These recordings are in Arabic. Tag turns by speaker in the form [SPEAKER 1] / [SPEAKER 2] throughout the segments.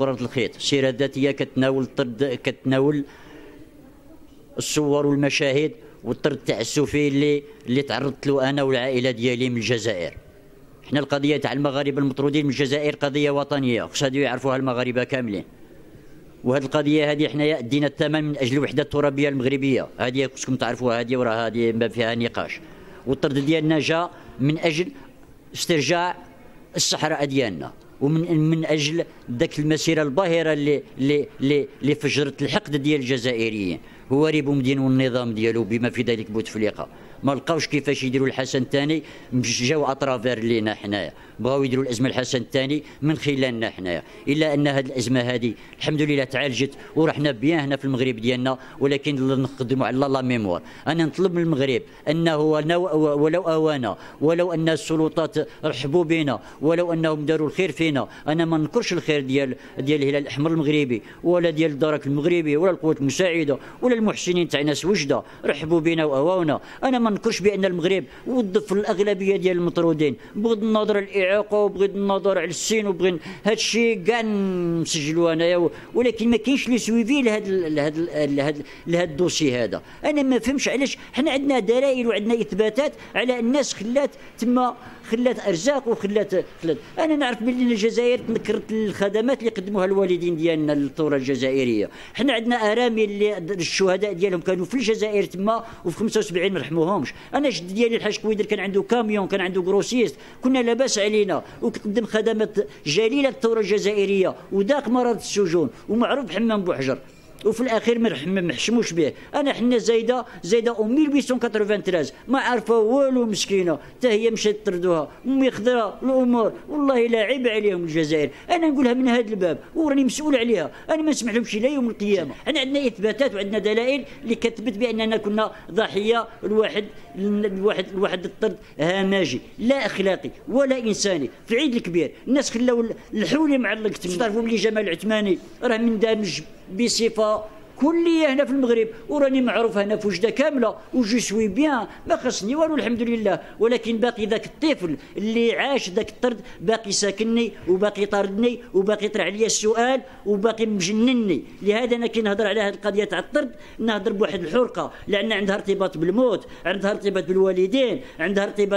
[SPEAKER 1] كرة الخيط. السيرة الذاتية كتناول الطرد، كتناول الصور والمشاهد والطرد التعسفي اللي تعرضت له انا والعائله ديالي من الجزائر. حنا القضيه تاع المغاربه المطرودين من الجزائر قضيه وطنيه، خص هادو يعرفوها المغاربه كاملين. وهذه القضيه هذه حنايا دينا الثمن من اجل الوحده الترابيه المغربيه، هذه خصكم تعرفوها، هذه وراه هذه ما فيها نقاش. والطرد ديالنا جا من اجل استرجاع الصحراء ديالنا، ومن اجل ذاك المسيره الباهره اللي فجرت الحقد ديال الجزائريين. هو ريبو مدين والنظام ديالو بما في ذلك بوتفليقه ما لقاوش كيفاش يديروا الحسن الثاني، جاو اترافير لينا حنايا، بغاو يديروا الازمه الحسن الثاني من خلالنا حنايا. الا ان هذه الازمه هذه الحمد لله تعالجت ورحنا بيان هنا في المغرب ديالنا، ولكن نقدموا على لا ميموار. انا نطلب من المغرب انه ولو اوانا، ولو ان السلطات رحبوا بنا، ولو انهم داروا الخير فينا. انا ما ننكرش الخير ديال الهلال الاحمر المغربي، ولا ديال الدرك المغربي، ولا القوات المساعده، ولا المحسنين تاع ناس وجده رحبوا بنا واواونا. انا ما ننكرش بان المغرب وظف الاغلبيه ديال المطرودين، بغض النظر على الاعاقه وبغض النظر على السن وبغض هذا الشيء كاع نسجلوا انايا، ولكن ما كاينش لي سويفي لهذا الدوسي هذا. انا ما فهمش علاش حنا عندنا دلائل وعندنا اثباتات على الناس خلات تما، خلات ارزاق وخلات انا نعرف بان الجزائر تنكرت الخدمات اللي قدموها الوالدين ديالنا للثوره الجزائريه. حنا عندنا ارامل اللي الشهداء ديالهم كانوا في الجزائر تما، وفي 75 ما رحموهمش. انا جد ديالي الحاج كويدر كان عنده كاميون، كان عنده كروسيست، كنا لاباس علينا، وقدم خدمات جليله الثوره الجزائريه، وداق مرض السجون، ومعروف حمام بوحجر، وفي الاخير ما حشموش به. انا حنا زايده 1893 ما عارفه والو، مسكينه حتى هي مشات طردوها امي خضراء الامور. والله لا عيب عليهم الجزائر، انا نقولها من هذا الباب وراني مسؤول عليها، انا ما نسمح لهمش لا يوم القيامه. انا عندنا اثباتات وعندنا دلائل اللي كتثبت باننا كنا ضحيه الواحد الطرد هماجي لا اخلاقي ولا انساني. في العيد الكبير الناس خلاو الحولي معلق. تعرفوا بلي جمال العثماني راه مندمج بصفه كليه هنا في المغرب، وراني معروف هنا في وجده كامله، وجو سوي بيان، ما خصني والو الحمد لله. ولكن باقي ذاك الطفل اللي عاش ذاك الطرد باقي ساكنني، وباقي طاردني، وباقي يطرح عليا السؤال، وباقي مجنني. لهذا انا كي نهضر على هذه القضيه تاع الطرد نهضر بواحد الحرقه، لان عندها ارتباط بالموت، عندها ارتباط بالوالدين، عندها ارتباط.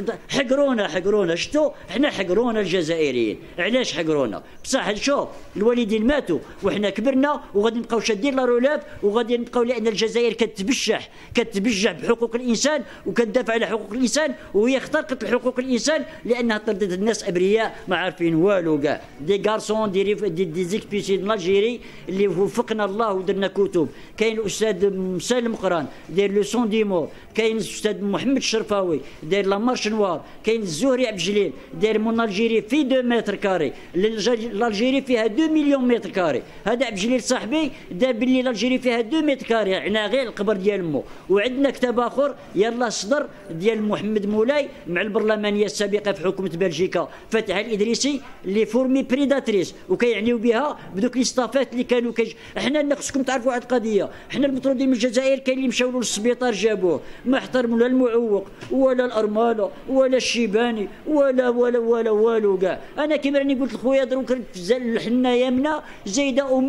[SPEAKER 1] حقرونا شتو حنا حقرونا الجزائريين. علاش حقرونا؟ بصح شوف الوالدين ماتوا وحنا كبرنا، وغادي نبقاو شادين رولاب، وغادي نبقاو، لان الجزائر كتبجح بحقوق الانسان وكتدافع على حقوق الانسان، وهي اخترقت حقوق الانسان لانها طردت الناس ابرياء ما عارفين والو كاع. دي غارسون دي زيكسبيسي الجيري اللي وفقنا الله ودرنا كتب. كاين الاستاذ مسالم قران داير لو سون دي مور، كاين الاستاذ محمد الشرفاوي داير لا مارش نوار، كاين الزهري عبد الجليل داير مون الجيري في 2 متر كاري، الجيري فيها 2 مليون متر كاري. هذا عبد الجليل صاحبي دار باللي الجيري فيها 2 متر كاري، عنا غير القبر ديال مو. وعندنا كتاب اخر يلا صدر ديال محمد مولاي مع البرلمانيه السابقه في حكومه بلجيكا فتح الادريسي اللي فورمي بريداتريس، وكيعنيو بها بدوك لي ستافات اللي كانوا حنا خصكم تعرفوا واحد القضيه، حنا المطرودين من الجزائر كاين اللي مشاو للسبيطار جابوه، ما احترموا لا المعوق ولا الارمله ولا الشيباني ولا والو كاع. انا كيما راني قلت لخويا دروك حنا يمنا زايده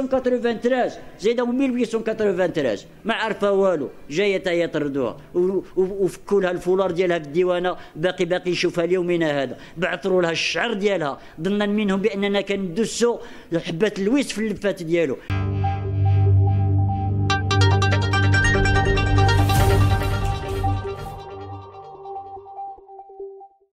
[SPEAKER 1] 1893 ما عارفه والو، جايه هي طردوها وفكوا لها الفولار ديالها في الديوانه، باقي نشوفها ليومنا هذا. بعثروا لها الشعر ديالها ظنا منهم باننا كندسوا حبات اللويس في اللفات ديالو.